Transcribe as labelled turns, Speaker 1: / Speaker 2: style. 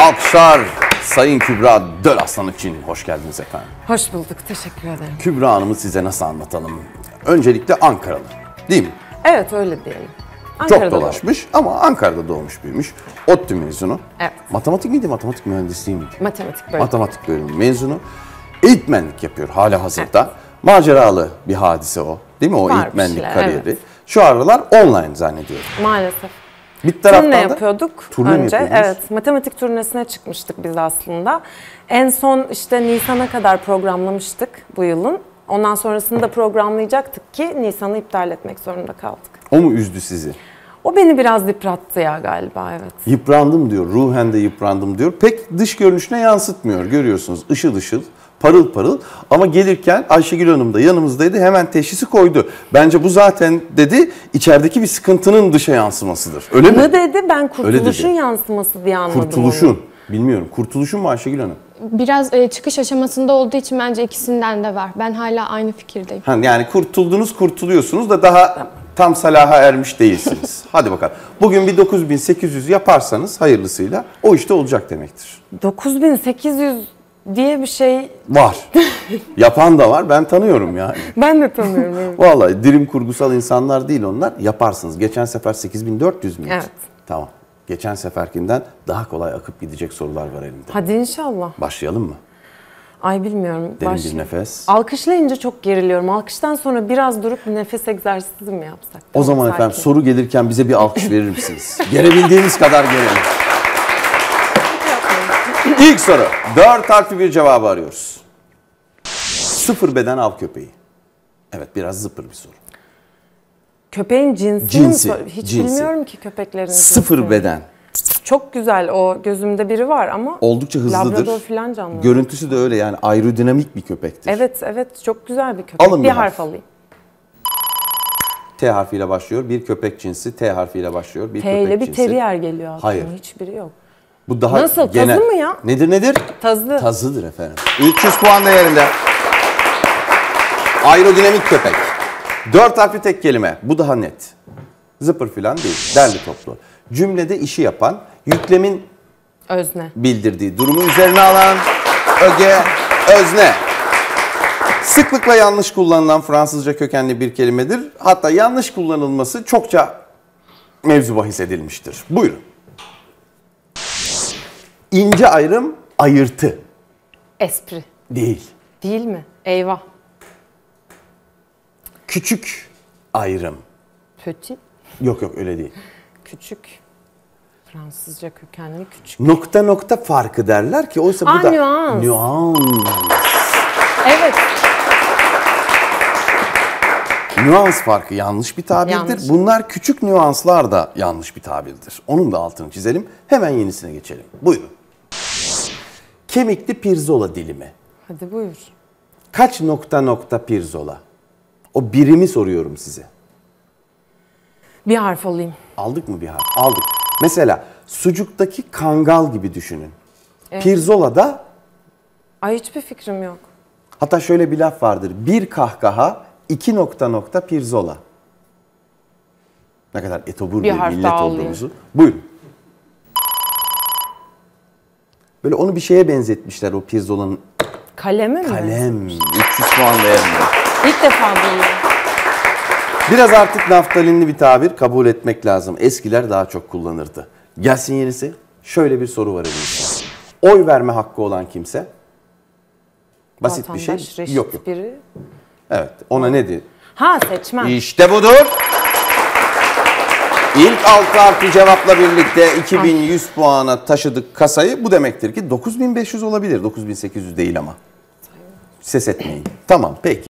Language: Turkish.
Speaker 1: Alkışlar Sayın Kübra Dölaslan için. Hoş geldiniz efendim.
Speaker 2: Hoş bulduk, teşekkür ederim.
Speaker 1: Kübra Hanım'ı size nasıl anlatalım? Öncelikle Ankaralı, değil mi?
Speaker 2: Evet, öyle diyelim.
Speaker 1: Çok dolaşmış ama Ankara'da doğmuş büyümüş. ODTÜ mezunu.
Speaker 2: Evet.
Speaker 1: Matematik miydi, matematik mühendisliği miydi?
Speaker 2: Matematik bölümü.
Speaker 1: Matematik bölümü mezunu. Eğitmenlik yapıyor hala hazırda. Evet. Maceralı bir hadise o, değil mi o
Speaker 2: Var
Speaker 1: eğitmenlik
Speaker 2: şeyler,
Speaker 1: kariyeri?
Speaker 2: evet.
Speaker 1: Şu aralar online zannediyorum.
Speaker 2: Maalesef.
Speaker 1: Bir taraftan
Speaker 2: turne
Speaker 1: da
Speaker 2: yapıyorduk
Speaker 1: turne
Speaker 2: önce. Evet, matematik turnesine çıkmıştık biz aslında. En son işte Nisan'a kadar programlamıştık bu yılın. Ondan sonrasını da programlayacaktık ki Nisan'ı iptal etmek zorunda kaldık.
Speaker 1: O mu üzdü sizi?
Speaker 2: O beni biraz yıprattı ya galiba, evet.
Speaker 1: Yıprandım diyor, ruhen de yıprandım diyor. Pek dış görünüşüne yansıtmıyor, görüyorsunuz. Işıl ışıl, parıl parıl. Ama gelirken Ayşegül Hanım da yanımızdaydı, hemen teşhisi koydu. Bence bu zaten dedi, içerideki bir sıkıntının dışa yansımasıdır. Öyle mi?
Speaker 2: Ne dedi? Ben kurtuluşun yansıması diye anladım.
Speaker 1: Kurtuluşun.
Speaker 2: Onu.
Speaker 1: Bilmiyorum. Kurtuluşun mu Ayşegül Hanım?
Speaker 3: Biraz çıkış aşamasında olduğu için bence ikisinden de var. Ben hala aynı fikirdeyim.
Speaker 1: Yani kurtuldunuz, kurtuluyorsunuz da daha tam salaha ermiş değilsiniz. Hadi bakalım. Bugün bir 9800 yaparsanız hayırlısıyla o işte olacak demektir.
Speaker 2: 9800 diye bir şey
Speaker 1: Var. Yapan da var. Ben tanıyorum yani.
Speaker 2: ben de tanıyorum. Evet.
Speaker 1: Vallahi dirim kurgusal insanlar değil onlar. Yaparsınız. Geçen sefer 8400 müydü?
Speaker 2: Evet.
Speaker 1: Tamam. Geçen seferkinden daha kolay akıp gidecek sorular var elimde.
Speaker 2: Hadi inşallah.
Speaker 1: Başlayalım mı?
Speaker 2: Ay bilmiyorum.
Speaker 1: Derin bir nefes.
Speaker 2: Alkışlayınca çok geriliyorum. Alkıştan sonra biraz durup bir nefes egzersizi mi yapsak?
Speaker 1: O zaman
Speaker 2: sakin.
Speaker 1: efendim soru gelirken bize bir alkış verir misiniz? Gerebildiğiniz kadar gelelim. İlk soru. 4 harfli bir cevabı arıyoruz. Sıfır beden av köpeği. Evet, biraz zıpır bir soru.
Speaker 2: Köpeğin cinsini
Speaker 1: Cinsi,
Speaker 2: mi Hiç
Speaker 1: cinsi.
Speaker 2: bilmiyorum ki köpeklerin
Speaker 1: Sıfır
Speaker 2: cinsini.
Speaker 1: beden.
Speaker 2: Çok güzel, o gözümde biri var ama
Speaker 1: Oldukça hızlıdır.
Speaker 2: Labrador falan canlı.
Speaker 1: Görüntüsü de öyle yani aerodinamik bir köpektir.
Speaker 2: Evet, çok güzel bir köpek.
Speaker 1: Alın
Speaker 2: bir
Speaker 1: bir
Speaker 2: harf alayım.
Speaker 1: T harfiyle başlıyor. Bir köpek cinsi T harfiyle başlıyor. Bir
Speaker 2: T
Speaker 1: köpek
Speaker 2: ile bir
Speaker 1: cinsi.
Speaker 2: terrier geliyor aklıma.
Speaker 1: Hayır.
Speaker 2: Hiçbiri yok.
Speaker 1: Bu daha
Speaker 2: Nasıl?
Speaker 1: genel.
Speaker 2: Tazı mı ya?
Speaker 1: Nedir?
Speaker 2: Tazı.
Speaker 1: Tazıdır efendim. 300 puan değerinde. Aerodinamik köpek. 4 harfli tek kelime. Bu daha net. Zıpır filan değil. Derli toplu. Cümlede işi yapan, yüklemin
Speaker 2: Özne.
Speaker 1: bildirdiği durumu üzerine alan öge, özne. Sıklıkla yanlış kullanılan Fransızca kökenli bir kelimedir. Hatta yanlış kullanılması çokça mevzu bahis edilmiştir. Buyurun. İnce ayrım, ayırtı.
Speaker 2: Espri.
Speaker 1: Değil.
Speaker 2: Değil mi? Eyvah.
Speaker 1: Küçük ayrım.
Speaker 2: Petit.
Speaker 1: Yok öyle değil.
Speaker 2: Küçük. Fransızca kökenli küçük.
Speaker 1: Nokta nokta farkı derler ki oysa bu da
Speaker 2: nüans.
Speaker 1: Nüans.
Speaker 2: Evet.
Speaker 1: Nüans farkı yanlış bir tabirdir.
Speaker 2: Yanlış.
Speaker 1: Bunlar küçük nüanslar da yanlış bir tabirdir. Onun da altını çizelim. Hemen yenisine geçelim. Buyurun. Kemikli pirzola dilimi.
Speaker 2: Hadi buyur.
Speaker 1: Kaç nokta nokta pirzola? O birimi soruyorum size.
Speaker 2: Bir harf alayım.
Speaker 1: Aldık mı bir harf? Aldık. Mesela sucuktaki kangal gibi düşünün.
Speaker 2: Evet.
Speaker 1: Pirzola da
Speaker 2: Ay hiçbir fikrim yok.
Speaker 1: hatta şöyle bir laf vardır. Bir kahkaha, 2 nokta nokta pirzola. Ne kadar etobur bir
Speaker 2: harf
Speaker 1: millet
Speaker 2: daha alayım.
Speaker 1: olduğumuzu. Buyurun. Böyle onu bir şeye benzetmişler o pirzolanın.
Speaker 2: Kalemi mi?
Speaker 1: Kalem. 300 puan değerinde.
Speaker 2: İlk defa duyuyorum.
Speaker 1: Biraz artık naftalinli bir tabir kabul etmek lazım. Eskiler daha çok kullanırdı. Gelsin yenisi. Şöyle bir soru var elimizde. Oy verme hakkı olan kimse? Basit bir
Speaker 2: Vatandaş,
Speaker 1: şey.
Speaker 2: reşit
Speaker 1: Yok.
Speaker 2: biri.
Speaker 1: Evet. Ona ne diyor?
Speaker 2: Ha, seçmen.
Speaker 1: İşte budur. İlk 6 harfli cevapla birlikte 2100 puana taşıdık kasayı. Bu demektir ki 9500 olabilir. 9800 değil ama. Ses etmeyin. Tamam, peki.